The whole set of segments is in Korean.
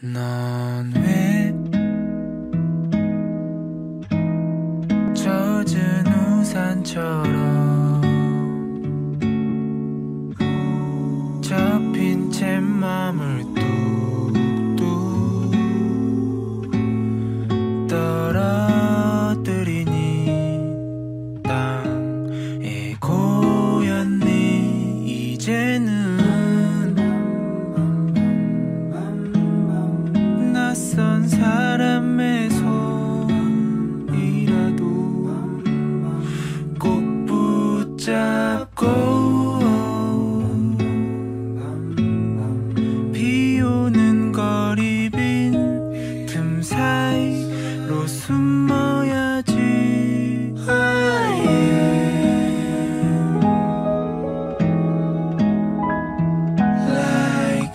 넌 왜 젖은 우산처럼 접힌 채 맘을 뚝뚝 떨어뜨리니 땅에 고였니. 이제는 낯선 사람의 손이라도 꼭 붙잡고 비오는 거리 빈 틈 사이로 숨어야지. Like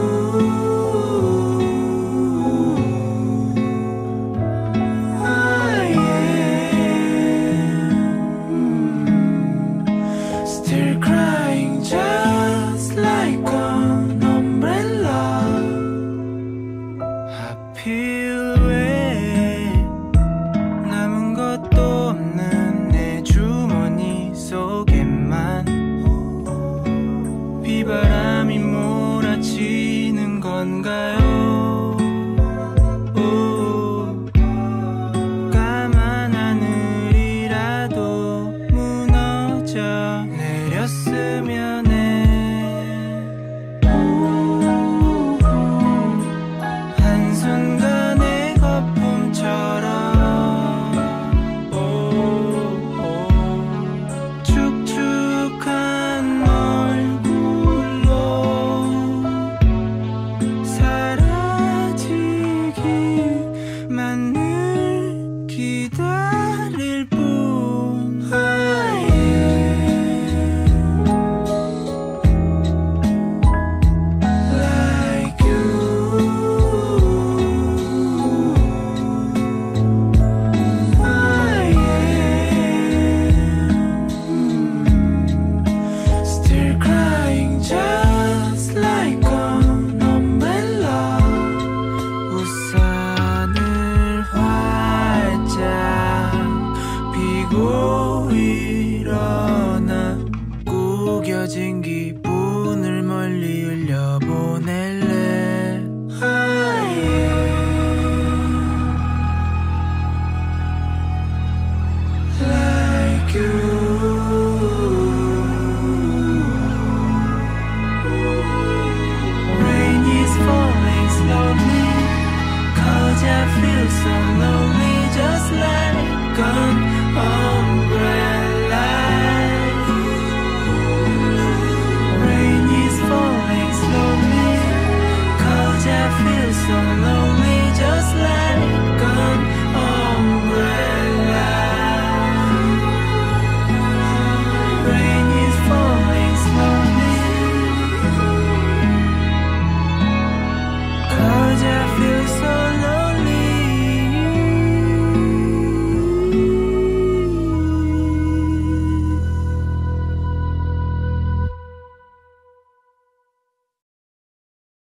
still crying just like an umbrella. 하필 왜 남은 것도 없는 내 주머니 속에만 비바람이 몰아치는 건가요?